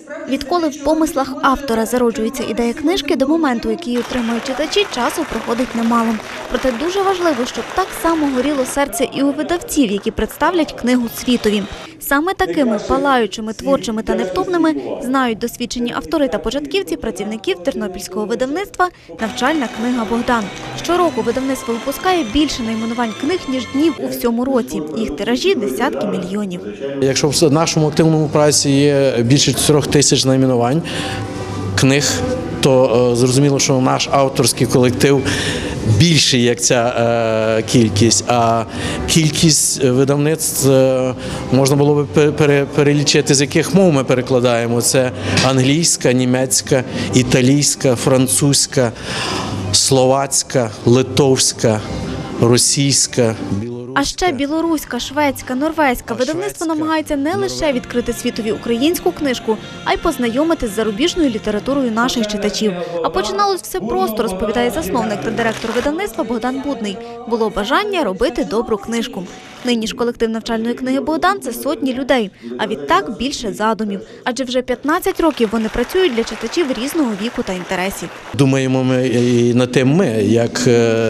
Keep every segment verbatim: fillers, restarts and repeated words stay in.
Відколи в помислах автора зароджується ідея книжки, до моменту, який отримують читачі, часу проходить немало. Проте дуже важливо, щоб так само горіло серце і у видавців, які представлять книгу світові. Саме такими палаючими, творчими та невтомними знають досвідчені автори та початківці працівників тернопільського видавництва «Навчальна книга Богдан». Щороку видавництво випускає більше найменувань книг, ніж днів у всьому році. Їх тиражі – десятки мільйонів. Якщо в нашому активному праці є більше чотирьох тисяч найменувань книг, то зрозуміло, що наш авторський колектив більший, як ця е, кількість, а кількість видавництв е, можна було б пере, перелічити, з яких мов ми перекладаємо. Це англійська, німецька, італійська, французька, словацька, литовська, російська, білоруська. А ще білоруська, шведська, норвезька. Видавництво намагається не лише відкрити світові українську книжку, а й познайомити з зарубіжною літературою наших читачів. А починалось все просто, розповідає засновник та директор видавництва Богдан Будний. Було бажання робити добру книжку. Нині ж колектив навчальної книги «Богдан» – це сотні людей, а відтак більше задумів. Адже вже п'ятнадцять років вони працюють для читачів різного віку та інтересів. Думаємо ми і над тим ми, як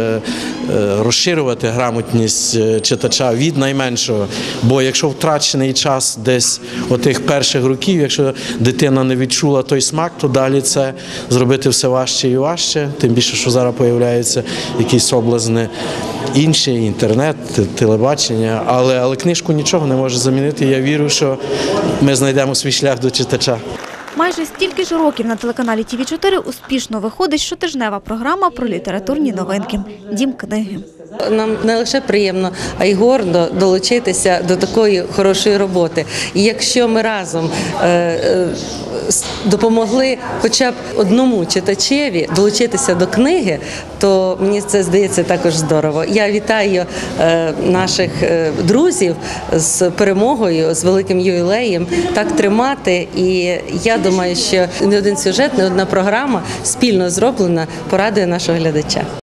розширювати грамотність читача від найменшого. Бо якщо втрачений час десь отих перших років, якщо дитина не відчула той смак, то далі це зробити все важче і важче. Тим більше, що зараз з'являються якісь соблазни інші, інтернет, телебачення. Але, але книжку нічого не може замінити. Я вірю, що ми знайдемо свій шлях до читача. Майже стільки ж років на телеканалі Ті Ві чотири успішно виходить щотижнева програма про літературні новинки «Дім книги». Нам не лише приємно, а й гордо долучитися до такої хорошої роботи. І якщо ми разом е, е, допомогли хоча б одному читачеві долучитися до книги, то мені це здається також здорово. Я вітаю е, наших е, друзів з перемогою, з великим ювілеєм. Так тримати. І я думаю, що не один сюжет, не одна програма спільно зроблена порадує нашого глядача.